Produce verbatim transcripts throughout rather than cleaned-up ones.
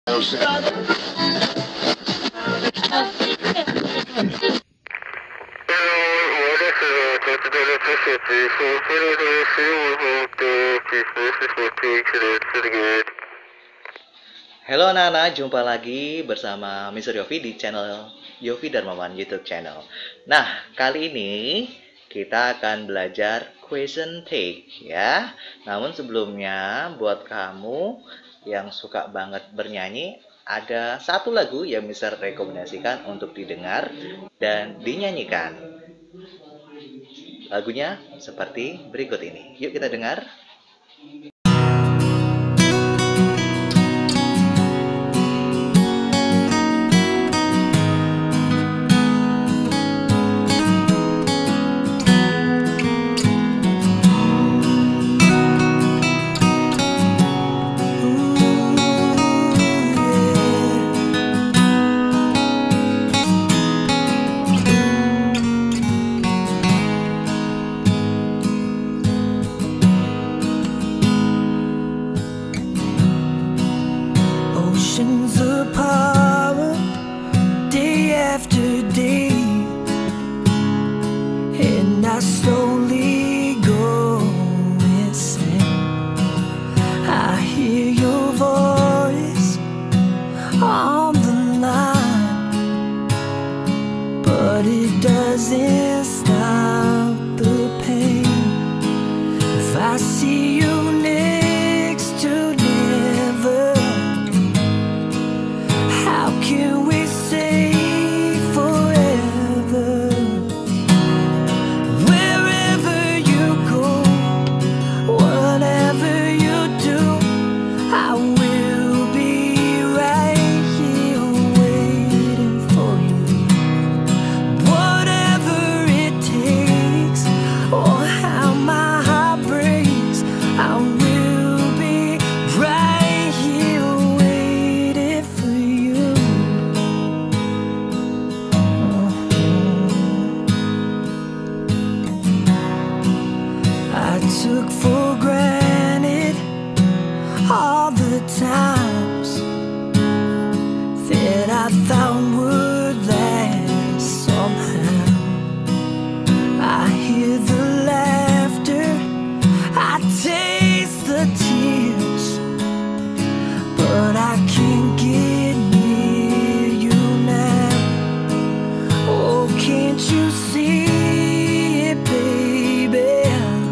Halo anak-anak, jumpa lagi bersama mister Yofi di channel Yofi Darmawan YouTube channel. Nah, kali ini kita akan belajar question take ya. Namun sebelumnya buat kamu yang suka banget bernyanyi, ada satu lagu yang mister rekomendasikan untuk didengar dan dinyanyikan. Lagunya seperti berikut ini. Yuk kita dengar. Oceans of power, day after day, and I slowly go insane. I hear your voice on the line, but it doesn't stop the pain. If I see you next to never, how can we say forever? Wherever you go, whatever you do, I will be right here waiting for you. Whatever it takes, or how my heart breaks, I will be right here waiting for you. I took for granted all the times that I thought would last somehow. I hear the laughter, I taste the tears, but I can't get near you now. Oh, can't you see it, baby?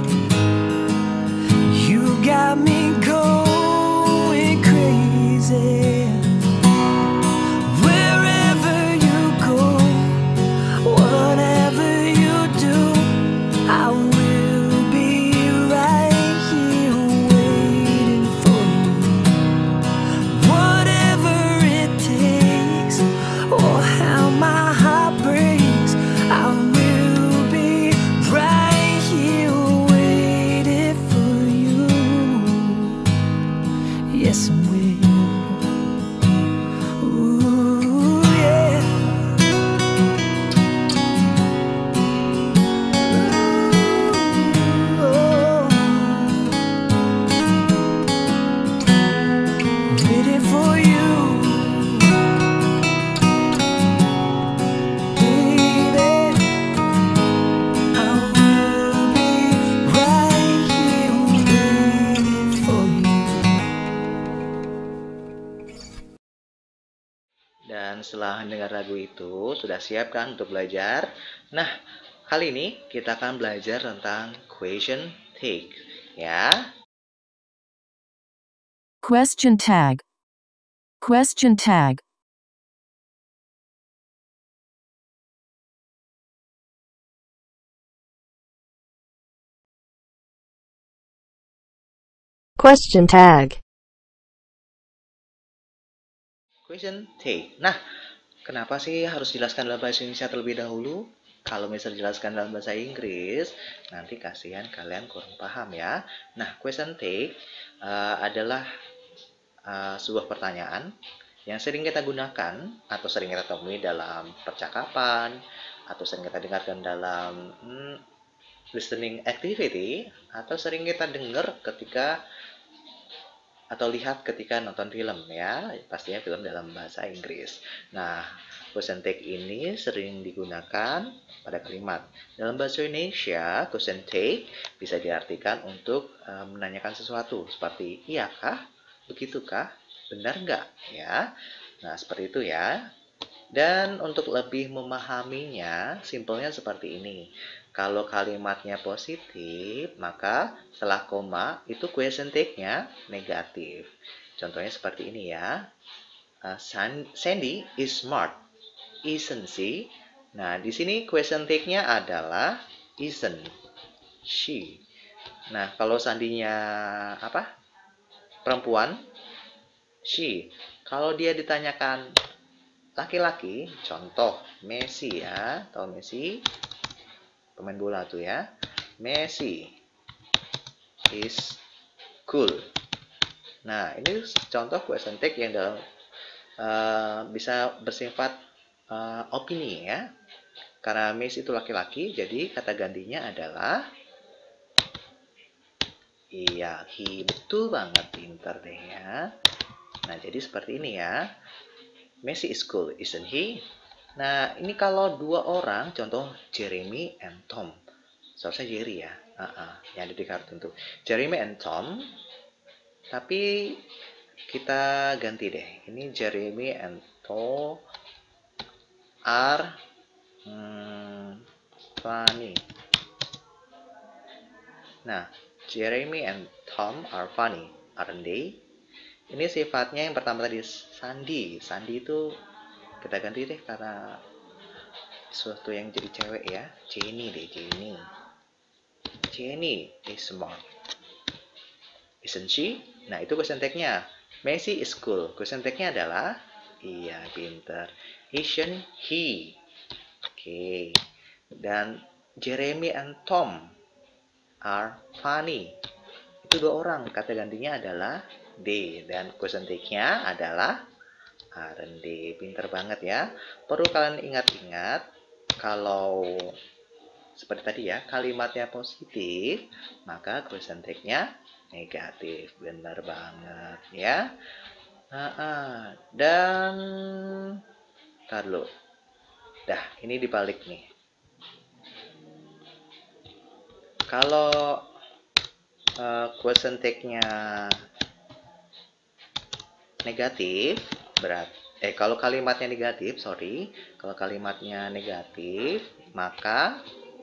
You got me going crazy. Wherever you go, whatever you do, I will be right here waiting for you. Whatever it takes, or how my heart breaks, I will be right here waiting for you. Yes, I will. Ooh, yeah. Ooh, oh. Waiting for you, baby. I will be right here waiting for you. Dan setelah mendengar lagu itu, sudah siap kan untuk belajar? Nah, kali ini kita akan belajar tentang question take, ya. Question tag. Question tag. Question tag. Question take. Nah, kenapa sih harus jelaskan dalam bahasa Indonesia terlebih dahulu? Kalau misalnya jelaskan dalam bahasa Inggris, nanti kasihan kalian kurang paham ya. Nah, question take uh, adalah uh, sebuah pertanyaan yang sering kita gunakan atau sering kita temui dalam percakapan atau sering kita dengarkan dalam hmm, listening activity atau sering kita dengar ketika atau lihat ketika nonton film ya, pastinya film dalam bahasa Inggris. Nah, question take ini sering digunakan pada kalimat. Dalam bahasa Indonesia, question take bisa diartikan untuk uh, menanyakan sesuatu seperti iyakah, begitukah, benar nggak ya. Nah, seperti itu ya. Dan untuk lebih memahaminya, simpelnya seperti ini. Kalau kalimatnya positif, maka setelah koma itu question take-nya negatif. Contohnya seperti ini ya. Uh, Sandy is smart, isn't she? Nah, di sini question take-nya adalah isn't she. Nah, kalau sandinya apa? Perempuan, she. Kalau dia ditanyakan laki-laki, contoh Messi ya, tahu Messi? Pemain bola tuh ya. Messi is cool. Nah, ini contoh question take yang dalam uh, bisa bersifat uh, opini ya. Karena Messi itu laki-laki, jadi kata gantinya adalah iya, he. Betul banget, pinter deh ya. Nah, jadi seperti ini ya. Messi is cool, isn't he? Nah, ini kalau dua orang, contoh Jeremy and Tom. Seharusnya Jerry ya, uh -uh, yang ada di kartun tuh. Jeremy and Tom, tapi kita ganti deh. Ini Jeremy and Tom are hmm, funny. Nah, Jeremy and Tom are funny, aren't they? Ini sifatnya yang pertama tadi Sandy. Sandy itu kita ganti deh karena sesuatu yang jadi cewek ya. Jenny deh, Jenny. Jenny is smart, isn't she? Nah, itu question take-nya. Messi is cool. Question take-nya adalah iya, pinter. Isn't he? Oke. Okay. Dan Jeremy and Tom are funny. Itu dua orang. Kata gantinya adalah they. Dan question take-nya adalah aren't they. Pinter banget ya. Perlu kalian ingat-ingat kalau seperti tadi ya, kalimatnya positif, maka question take-nya negatif. Benar banget ya. Nah, ah. Dan ntar dulu. Dah, ini dibalik nih. Kalau uh, question take-nya negatif, berat. Eh, kalau kalimatnya negatif, sorry. Kalau kalimatnya negatif, maka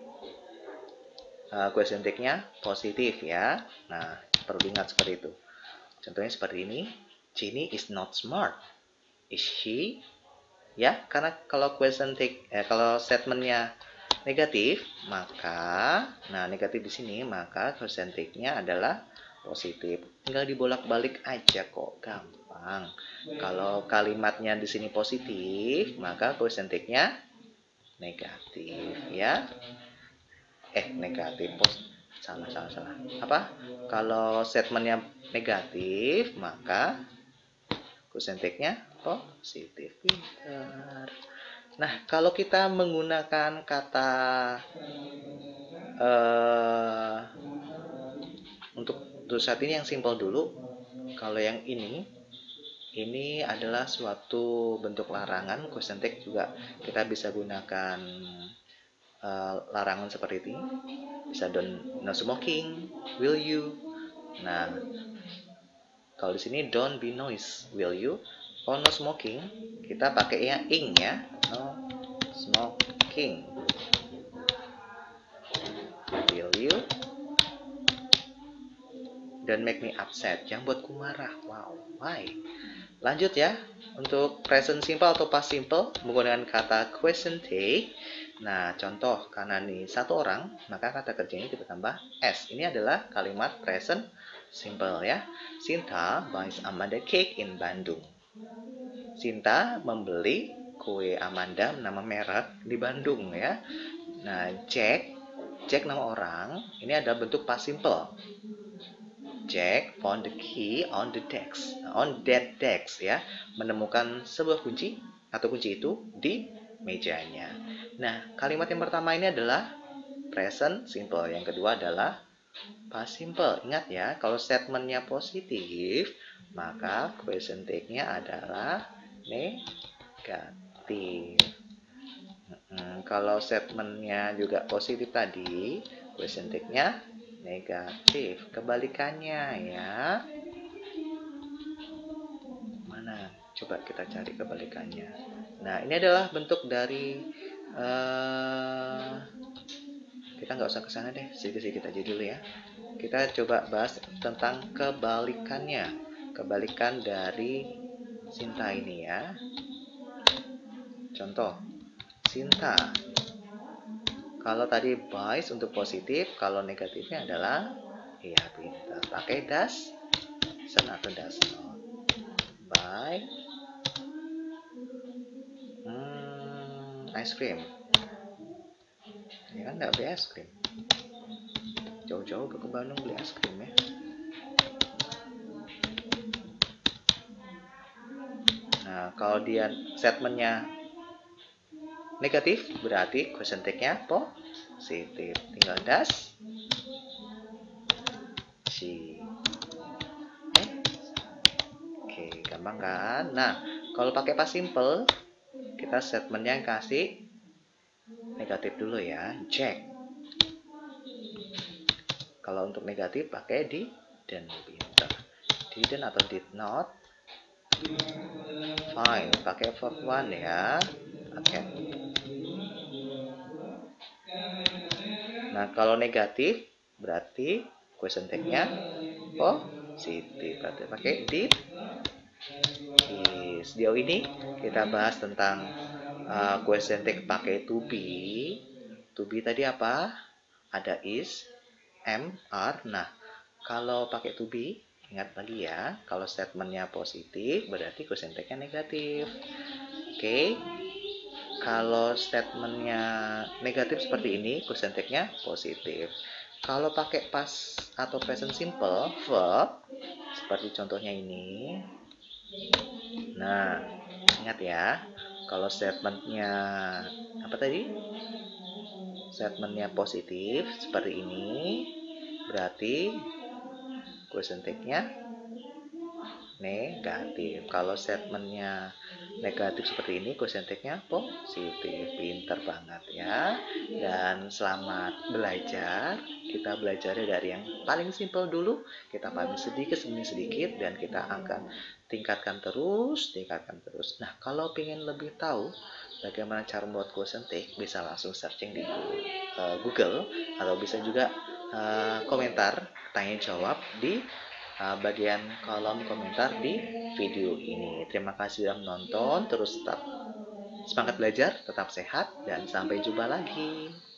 uh, question take-nya positif ya. Nah, perlu diingat seperti itu. Contohnya seperti ini. Jenny is not smart. Is she? Ya, karena kalau question take, eh, kalau statementnya negatif, maka, nah negatif di sini, maka question take-nya adalah positif. Tinggal dibolak-balik aja kok, gampang. Kalau kalimatnya di sini positif, maka question take-nya negatif, ya. Eh, negatif, pos, salah, salah, salah. Apa? Kalau statementnya negatif, maka question take-nya positif. Pintar. Nah, kalau kita menggunakan kata uh, untuk, untuk saat ini yang simple dulu. Kalau yang ini, ini adalah suatu bentuk larangan. Question take juga kita bisa gunakan uh, larangan seperti ini. Bisa don't no smoking, will you? Nah, kalau di sini don't be noise, will you? Kalau no smoking, kita pakainya ing ya. No smoking. Will you? Don't make me upset. Jangan buatku marah. Wow, why? Lanjut ya. Untuk present simple atau past simple menggunakan kata question take. Nah, contoh karena nih satu orang, maka kata kerjanya kita tambah s. Ini adalah kalimat present simple ya. Sinta buys Amanda cake in Bandung. Sinta membeli kue Amanda nama merek di Bandung ya. Nah, Jack, Jack nama orang, ini adalah bentuk past simple. Jack found the key on the desk, on that desk ya, menemukan sebuah kunci atau kunci itu di mejanya. Nah, kalimat yang pertama ini adalah present simple, yang kedua adalah past simple. Ingat ya, kalau statementnya positif, maka question take-nya adalah negatif. Hmm, kalau statementnya juga positif tadi, question take-nya negatif. Kebalikannya ya. Mana? Coba kita cari kebalikannya. Nah, ini adalah bentuk dari uh, kita nggak usah ke sana deh, sedikit-sedikit aja dulu ya. Kita coba bahas tentang kebalikannya. Kebalikan dari Sinta ini ya. Contoh, Sinta. Kalau tadi buys untuk positif, kalau negatifnya adalah iya pintar. Pakai das sen atau das not. Buy hmm, ice cream. Ya kan nggak beli es krim. Jauh-jauh ke Bandung beli es krim ya. Nah, kalau dia statementnya negatif, berarti question take-nya positif. Tinggal das si. Eh? Oke, gampang kan? Nah, kalau pakai past simple, kita statementnya kasih negatif dulu ya. Jack. Kalau untuk negatif pakai didn't, pintar. Didn't atau did not. Fine, pakai verb one ya. Oke. Nah, kalau negatif berarti question take-nya positif. Berarti pakai did. Sejauh ini kita bahas tentang uh, question take pakai to be. To be tadi apa? Ada is, am, are. Nah, kalau pakai to be, ingat lagi ya, kalau statementnya positif berarti question take-nya negatif. Oke. Okay. Kalau statementnya negatif seperti ini, question take-nya positif. Kalau pakai past atau present simple verb, seperti contohnya ini. Nah, ingat ya, kalau statementnya apa tadi? Statementnya positif seperti ini, berarti question take-nya negatif. Kalau statementnya negatif seperti ini, question take-nya positif. Pinter banget ya. Dan selamat belajar. Kita belajar dari yang paling simple dulu. Kita pahami sedikit demi sedikit dan kita akan tingkatkan terus, tingkatkan terus. Nah, kalau ingin lebih tahu bagaimana cara membuat question take, bisa langsung searching di uh, Google atau bisa juga uh, komentar, tanya jawab di Uh, bagian kolom komentar di video ini. Terima kasih sudah menonton. Terus tetap semangat belajar, tetap sehat, dan sampai jumpa lagi.